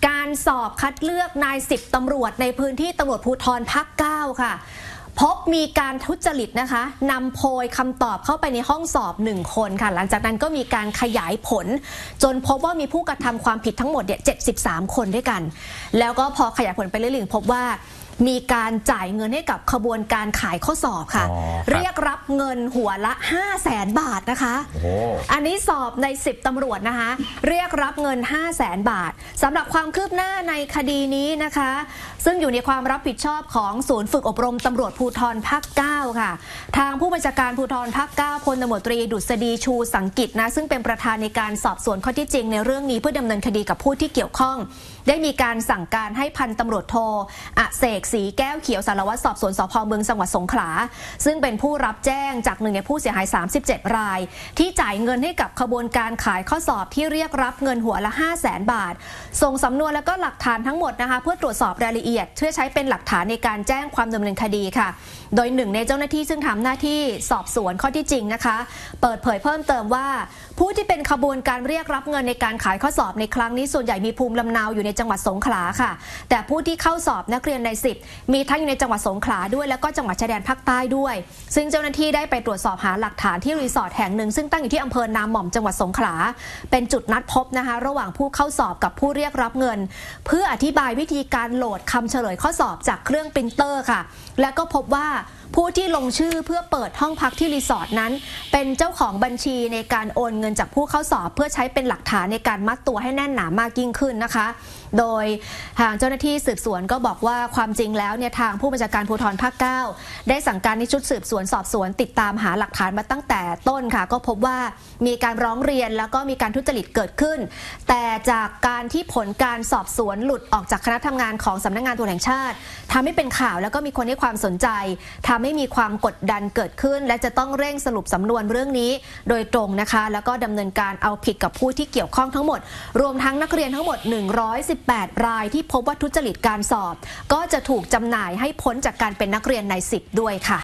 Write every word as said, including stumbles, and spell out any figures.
การสอบคัดเลือกนายสิบตำรวจในพื้นที่ตำรวจภูธรภาคเก้าค่ะพบมีการทุจริตนะคะนำโพยคำตอบเข้าไปในห้องสอบหนึ่งคนค่ะหลังจากนั้นก็มีการขยายผลจนพบว่ามีผู้กระทำความผิดทั้งหมดเนี่ยเจ็ดสิบสามคนด้วยกันแล้วก็พอขยายผลไปเรื่อยๆพบว่ามีการจ่ายเงินให้กับขบวนการขายข้อสอบค่ะเรียกรับเงินหัวละ ห้าแสน บาทนะคะอันนี้สอบในสิบตำรวจนะคะเรียกรับเงิน ห้าแสน บาทสำหรับความคืบหน้าในคดีนี้นะคะซึ่งอยู่ในความรับผิดชอบของศูนย์ฝึกอบรมตำรวจภูธรภาคเก้าค่ะทางผู้บัญชาการภูธรภาคเก้าพลตำรวจตรีดุษฎีชูสังกิจนะซึ่งเป็นประธานในการสอบสวนข้อที่จริงในเรื่องนี้เพื่อดำเนินคดีกับผู้ที่เกี่ยวข้องได้มีการสั่งการให้พันตำรวจโทอเสกศรีแก้วเขียวสารวัตรสอบสวนสภ.เมืองจังหวัดสงขลาซึ่งเป็นผู้รับแจ้งจากหนึ่งในผู้เสียหายสามสิบเจ็ดรายที่จ่ายเงินให้กับขบวนการขายข้อสอบที่เรียกรับเงินหัวละ ห้าแสน บาทส่งสำนวนและก็หลักฐานทั้งหมดนะคะเพื่อตรวจสอบรายละเอียดเพื่อใช้เป็นหลักฐานในการแจ้งความดำเนินคดีค่ะโดยหนึ่งในเจ้าหน้าที่ซึ่งทำหน้าที่สอบสวนข้อที่จริงนะคะเปิดเผยเพิ่มเติมว่าผู้ที่เป็นขบวนการเรียกรับเงินในการขายข้อสอบในครั้งนี้ส่วนใหญ่มีภูมิลำเนาอยู่ในจังหวัดสงขลาค่ะแต่ผู้ที่เข้าสอบนักเรียนในสิบมีทั้งอยู่ในจังหวัดสงขลาด้วยแล้วก็จังหวัดชายแดนภาคใต้ด้วยซึ่งเจ้าหน้าที่ได้ไปตรวจสอบหาหลักฐานที่รีสอร์ทแห่งหนึ่งซึ่งตั้งอยู่ที่อำเภอนาหม่อมจังหวัดสงขลาเป็นจุดนัดพบนะคะระหว่างผู้เข้าสอบกับผู้เรียกรับเงินเพื่ออธิบายวิธีการโหลดคำเฉลยข้อสอบจากเครื่องปรินเตอร์ค่ะและก็พบว่าผู้ที่ลงชื่อเพื่อเปิดห้องพักที่รีสอร์ทนั้นเป็นเจ้าของบัญชีในการโอนเงินจากผู้เข้าสอบเพื่อใช้เป็นหลักฐานในการมัดตัวให้แน่นหนามากยิ่งขึ้นนะคะโดยทางเจ้าหน้าที่สืบสวนก็บอกว่าความจริงแล้วเนี่ยทางผู้บัญชาการภูธรภาคเก้าได้สั่งการให้ชุดสืบสวนสอบสวนติดตามหาหลักฐานมาตั้งแต่ต้นค่ะก็พบว่ามีการร้องเรียนแล้วก็มีการทุจริตเกิดขึ้นแต่จากการที่ผลการสอบสวนหลุดออกจากคณะทำงานของสำนักงานตำรวจแห่งชาติทำให้เป็นข่าวแล้วก็มีคนให้ความสนใจทำให้มีความกดดันเกิดขึ้นและจะต้องเร่งสรุปสำนวนเรื่องนี้โดยตรงนะคะแล้วก็ดำเนินการเอาผิดกับผู้ที่เกี่ยวข้องทั้งหมดรวมทั้งนักเรียนทั้งหมดหนึ่งร้อยสิบแปดรายที่พบว่าทุจริตการสอบก็จะถูกจำหน่ายให้พ้นจากการเป็นนักเรียนในสิบด้วยค่ะ